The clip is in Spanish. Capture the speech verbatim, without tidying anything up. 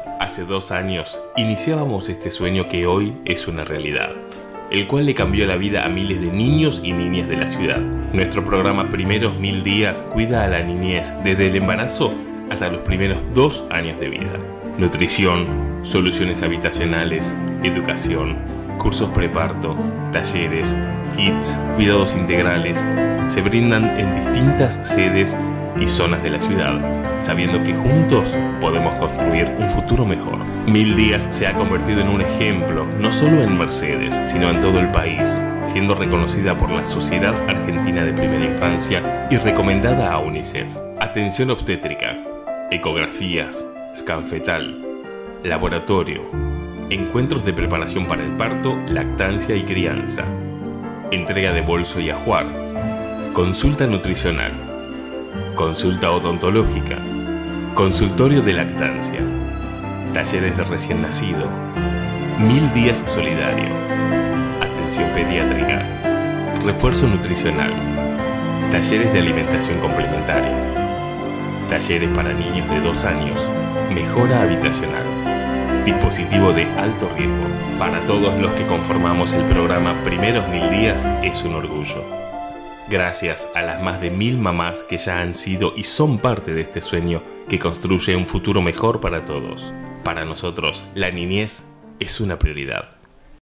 Hace dos años iniciábamos este sueño que hoy es una realidad, el cual le cambió la vida a miles de niños y niñas de la ciudad. Nuestro programa Primeros Mil Días cuida a la niñez desde el embarazo hasta los primeros dos años de vida. Nutrición, soluciones habitacionales, educación, cursos preparto, talleres, kits, cuidados integrales, se brindan en distintas sedes y zonas de la ciudad, sabiendo que juntos podemos construir un futuro mejor. Mil Días se ha convertido en un ejemplo, no solo en Mercedes, sino en todo el país, siendo reconocida por la Sociedad Argentina de Primera Infancia y recomendada a UNICEF. Atención obstétrica, ecografías, scan fetal, laboratorio, encuentros de preparación para el parto, lactancia y crianza, entrega de bolso y ajuar, consulta nutricional, consulta odontológica, consultorio de lactancia, talleres de recién nacido, Mil Días solidario, atención pediátrica, refuerzo nutricional, talleres de alimentación complementaria, talleres para niños de dos años, mejora habitacional, dispositivo de alto riesgo. Para todos los que conformamos el programa Primeros Mil Días es un orgullo. Gracias a las más de mil mamás que ya han sido y son parte de este sueño que construye un futuro mejor para todos. Para nosotros, la niñez es una prioridad.